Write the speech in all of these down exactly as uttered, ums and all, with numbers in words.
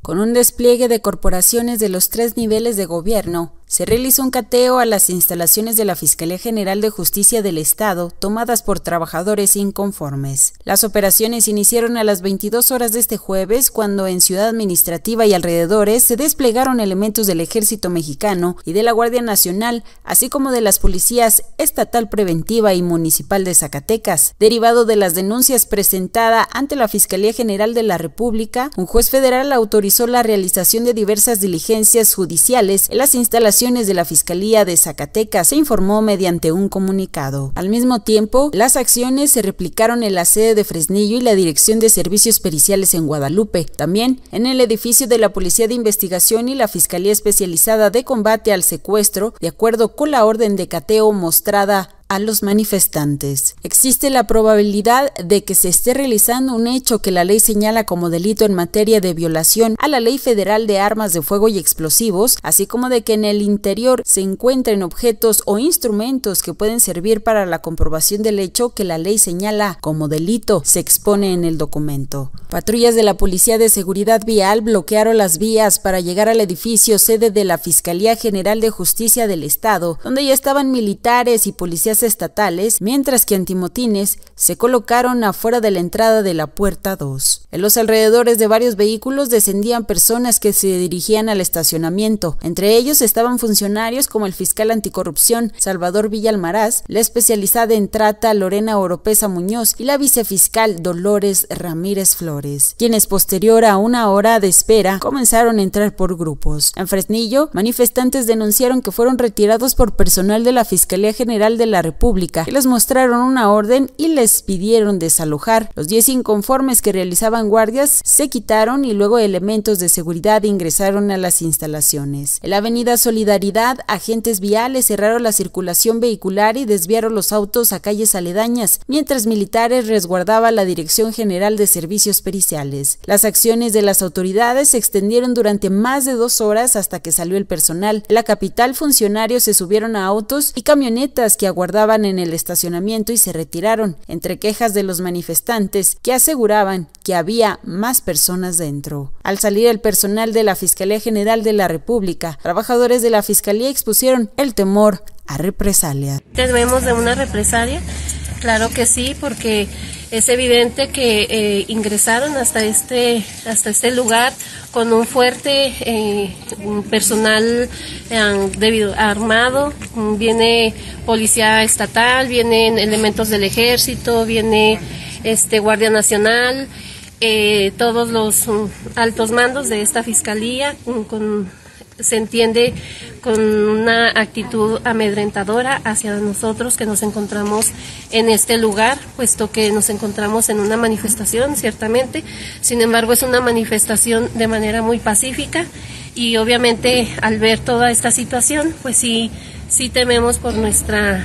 Con un despliegue de corporaciones de los tres niveles de gobierno, se realizó un cateo a las instalaciones de la Fiscalía General de Justicia del Estado, tomadas por trabajadores inconformes. Las operaciones iniciaron a las veintidós horas de este jueves, cuando en Ciudad Administrativa y alrededores se desplegaron elementos del Ejército Mexicano y de la Guardia Nacional, así como de las policías estatal preventiva y municipal de Zacatecas. Derivado de las denuncias presentadas ante la Fiscalía General de la República, un juez federal autorizó la realización de diversas diligencias judiciales en las instalaciones de la Fiscalía de Zacatecas, se informó mediante un comunicado. Al mismo tiempo, las acciones se replicaron en la sede de Fresnillo y la Dirección de Servicios Periciales en Guadalupe, también en el edificio de la Policía de Investigación y la Fiscalía Especializada de Combate al Secuestro, de acuerdo con la orden de cateo mostrada a los manifestantes. Existe la probabilidad de que se esté realizando un hecho que la ley señala como delito en materia de violación a la Ley Federal de Armas de Fuego y Explosivos, así como de que en el interior se encuentren objetos o instrumentos que pueden servir para la comprobación del hecho que la ley señala como delito, se expone en el documento. Patrullas de la Policía de Seguridad Vial bloquearon las vías para llegar al edificio sede de la Fiscalía General de Justicia del Estado, donde ya estaban militares y policías estatales, mientras que antimotines se colocaron afuera de la entrada de la puerta dos. En los alrededores de varios vehículos descendían personas que se dirigían al estacionamiento. Entre ellos estaban funcionarios como el fiscal anticorrupción Salvador Villalmaraz, la especializada en trata Lorena Oropesa Muñoz y la vicefiscal Dolores Ramírez Flores, quienes posterior a una hora de espera comenzaron a entrar por grupos. En Fresnillo, manifestantes denunciaron que fueron retirados por personal de la Fiscalía General de la República, que les mostraron una orden y les pidieron desalojar. Los diez inconformes que realizaban guardias se quitaron y luego elementos de seguridad ingresaron a las instalaciones. En la avenida Solidaridad, agentes viales cerraron la circulación vehicular y desviaron los autos a calles aledañas, mientras militares resguardaban la Dirección General de Servicios Periciales. Las acciones de las autoridades se extendieron durante más de dos horas hasta que salió el personal. En la capital, funcionarios se subieron a autos y camionetas que aguardaban en el estacionamiento y se retiraron, entre quejas de los manifestantes que aseguraban que había más personas dentro. Al salir el personal de la Fiscalía General de la República, trabajadores de la Fiscalía expusieron el temor a represalia. ¿Tememos de una represalia? Claro que sí, porque es evidente que eh, ingresaron hasta este hasta este lugar con un fuerte eh, un personal eh, debido, armado, viene policía estatal, vienen elementos del ejército, viene este Guardia Nacional, eh, todos los um, altos mandos de esta fiscalía um, con se entiende con una actitud amedrentadora hacia nosotros que nos encontramos en este lugar, puesto que nos encontramos en una manifestación, ciertamente. Sin embargo, es una manifestación de manera muy pacífica y obviamente al ver toda esta situación, pues sí, sí tememos por nuestra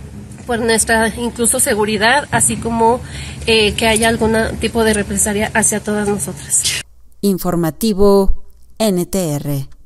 por nuestra incluso seguridad, así como eh, que haya algún tipo de represalia hacia todas nosotras. Informativo N T R.